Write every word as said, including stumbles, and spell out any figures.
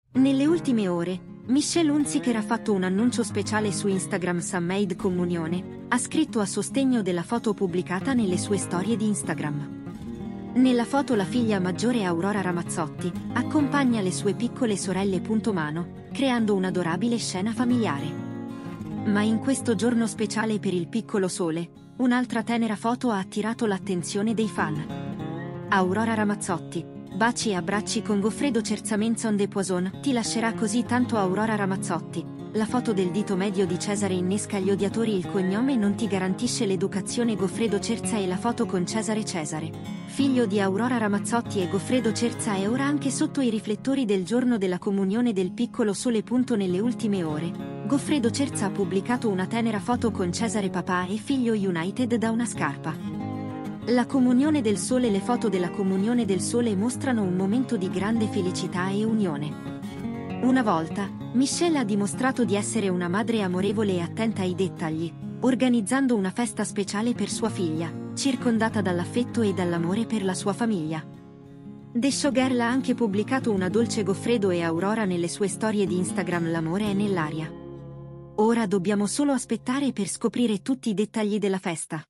Nelle ultime ore, Michelle Hunziker ha fatto un annuncio speciale su Instagram Sunmade Comunione, ha scritto a sostegno della foto pubblicata nelle sue storie di Instagram. Nella foto la figlia maggiore Aurora Ramazzotti accompagna le sue piccole sorelle. Mano, creando un'adorabile scena familiare. Ma in questo giorno speciale per il piccolo sole, un'altra tenera foto ha attirato l'attenzione dei fan. Aurora Ramazzotti. Baci e abbracci con Goffredo Cerzamenson de Poison. Ti lascerà così tanto Aurora Ramazzotti. La foto del dito medio di Cesare innesca gli odiatori. Il cognome non ti garantisce l'educazione. Goffredo Cerza e la foto con Cesare Cesare, figlio di Aurora Ramazzotti e Goffredo Cerza, è ora anche sotto i riflettori del giorno della comunione del piccolo sole. Nelle ultime ore, Goffredo Cerza ha pubblicato una tenera foto con Cesare papà e figlio united da una scarpa. La comunione del sole. Le foto della comunione del sole mostrano un momento di grande felicità e unione. Una volta, Michelle ha dimostrato di essere una madre amorevole e attenta ai dettagli, organizzando una festa speciale per sua figlia, circondata dall'affetto e dall'amore per la sua famiglia. The Showgirl ha anche pubblicato una dolce Goffredo e Aurora nelle sue storie di Instagram. L'amore è nell'aria. Ora dobbiamo solo aspettare per scoprire tutti i dettagli della festa.